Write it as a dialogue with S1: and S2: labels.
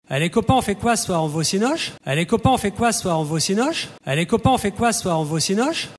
S1: Allez copains, on fait quoi ce soir? On va au cinoche? Allez copains, on fait quoi ce soir? On va au cinoche? Allez copains, on fait quoi ce soir? On va au cinoche?